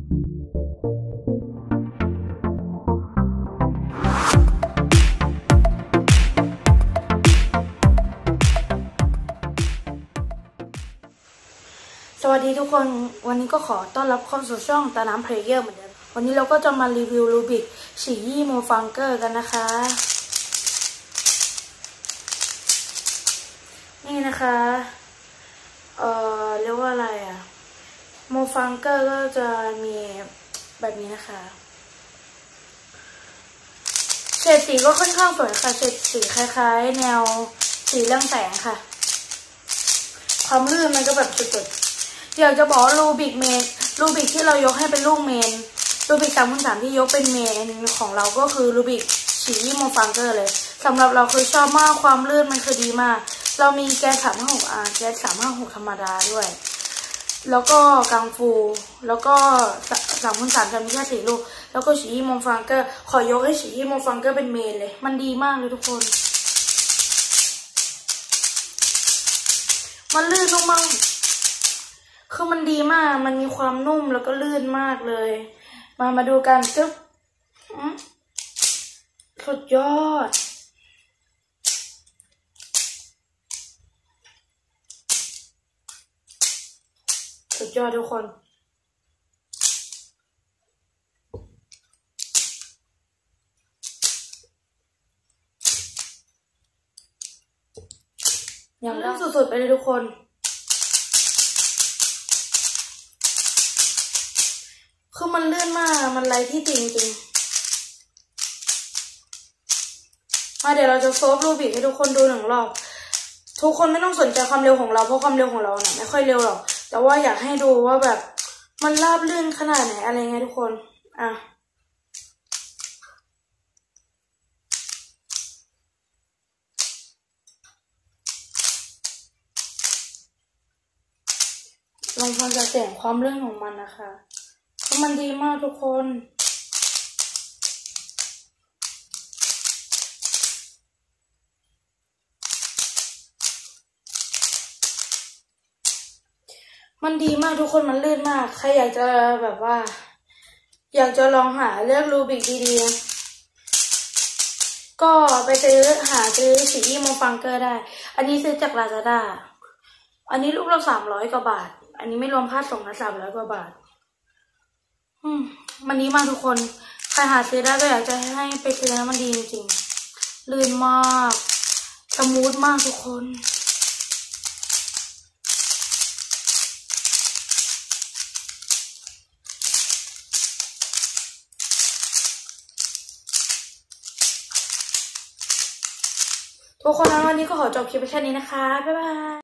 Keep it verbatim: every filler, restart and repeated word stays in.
สวัสดีทุกคนวันนี้ก็ขอต้อนรับเข้าสู่ช่องตาน้ำเพลเยอร์เหมือนเดิมวันนี้เราก็จะมารีวิวรูบิกฉี่ยี่โมฟังเกอร์กันนะคะนี่นะคะเอ่อเรียกว่าอะไรอะโมฟังเกอร์ก็จะมีแบบนี้นะคะเฉดสีก็ค่อนข้างสวยค่ะเฉดสีคล้ายๆแนวสีเรื่องแสงค่ะความลื่นมันก็แบบสุดๆอยากจะบอกรูบิกเมนรูบิกที่เรายกให้เป็นลูกเมนรูบิกสามคูณสามที่ยกเป็นเมนของเราก็คือรูบิกฉี่ยี่โมฟังเกอร์เลยสำหรับเราคือชอบมากความลื่นมันคือดีมากเรามีแก๊สสามห้าหกอาร์แก๊สสามห้าหกธรรมดาด้วยแล้วก็กังฟูแล้วก็สามคูณสามจะมีแค่สี่ลูกแล้วก็ฉี่ยี่โมฟังเกอร์ขอยกให้ฉี่ยี่โมฟังเกอร์เป็นเมนเลยมันดีมากเลยทุกคนมันลื่นมากคือมันดีมากมันมีความนุ่มแล้วก็ลื่นมากเลยมามาดูกันจึ๊บสุดยอดสุดยอดทุกคนอย่างลื่นสุดๆไปเลยทุกคนคือมันลื่นมากมันไรที่จริงจริงมาเดี๋ยวเราจะโซฟรูบิกให้ทุกคนดูหนึ่งรอบทุกคนไม่ต้องสนใจความเร็วของเราเพราะความเร็วของเราเนี่ยไม่ค่อยเร็วหรอกแต่ว่าอยากให้ดูว่าแบบมันราบลื่นขนาดไหนอะไรเงี้ยทุกคนอ่ะลองฟังจากเสียงความลื่นของมันนะคะเพราะมันดีมากทุกคนมันดีมากทุกคนมันลื่นมากใครอยากจะแบบว่าอยากจะลองหาเลือกรูบิกดีๆก็ไปซื้อหาซื้อฉี่ยี่โมฟังเกอร์ได้อันนี้ซื้อจากลาซาด้าอันนี้ลูกละสามร้อยกว่าบาทอันนี้ไม่รวมค่าส่งนะสามร้อยกว่าบาทอืมมันดีมากทุกคนใครหาซื้อได้ก็อยากจะให้ไปซื้อนะมันดีจริงๆลื่นมากสมูทมากทุกคนทุกคนนะวันนี้ก็ขอจบคลิปไปแค่นี้นะคะบ๊ายบาย